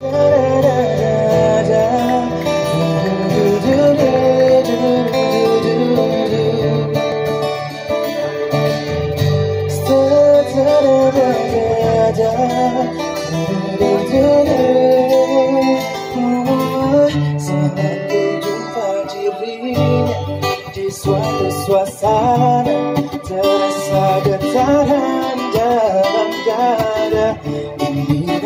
Selalu jumpa dirinya di suatu suasana, terasa getaran dalam dada. Ingin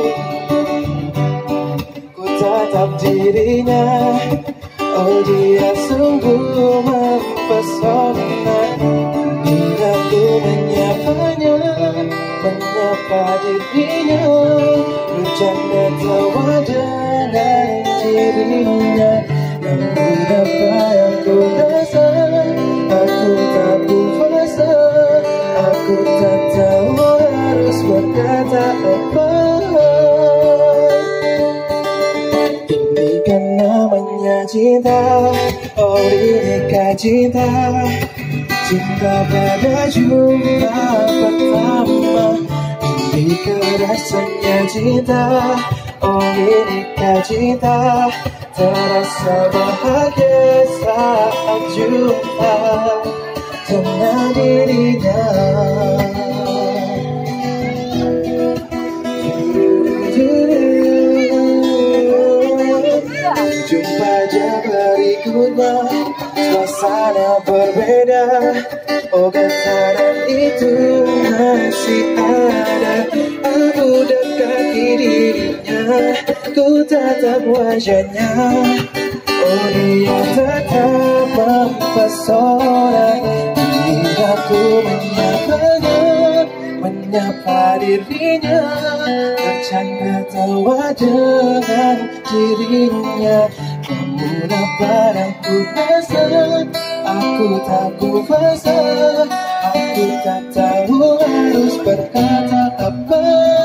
ku tatap dirinya, oh dia sungguh mempesona. Ingin aku menyapanya, menyapa dirinya, bercanda tawa dengan dirinya. Namun apa yang ku rasa, aku tak kuasa, aku tak tahu harus berkata apa. Ini kan namanya cinta, oh inikah cinta, cinta pada jumpa pertama. Inikah rasanya cinta, oh inikah cinta, terasa bahagia saat jumpa dengan dirinya. Jumpa aja berikutnya, suasana berbeda, oh getaran itu masih ada. Aku dekati dirinya, ku tatap wajahnya, oh dia tetap mempesona. Hingga aku menyapanya, menyapa dirinya, bercanda tawa dengan dirinya. Namun apa yang ku rasa, aku tak kuasa, aku tak tahu harus berkata apa.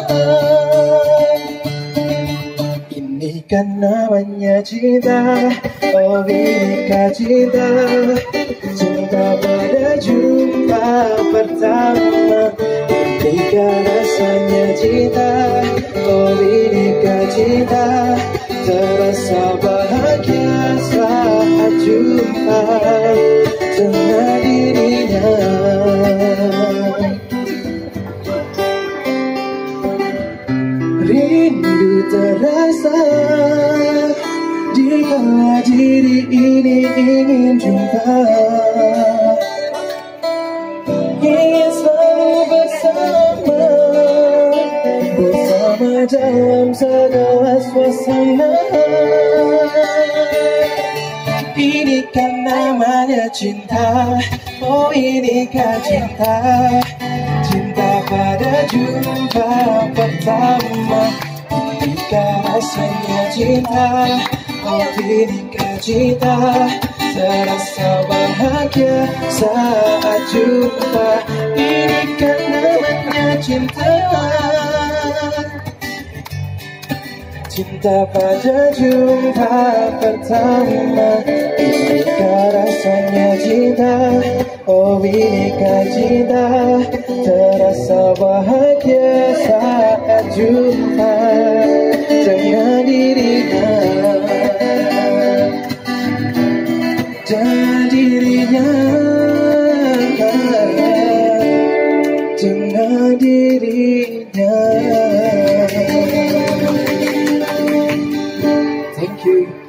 Ini kan namanya cinta, oh inikah cinta, cinta pada jumpa pertama. Inikah rasanya cinta, oh inikah cinta, terasa bahagia saat jumpa dengan dirinya. Rindu terasa dikala diri ini ingin jumpa, ingin selalu bersama, bersama dalam segala suasana. Ini kan namanya cinta, oh inikah cinta, cinta pada jumpa pertama. Inikah rasanya cinta, oh inikah cinta, terasa bahagia saat jumpa. Inikah namanya cinta, cinta pada jumpa pertama. Inikah rasanya cinta, oh inikah cinta, terasa bahagia saat jumpa dengan dirinya, dengan dirinya, dengan dirinya. Thank you.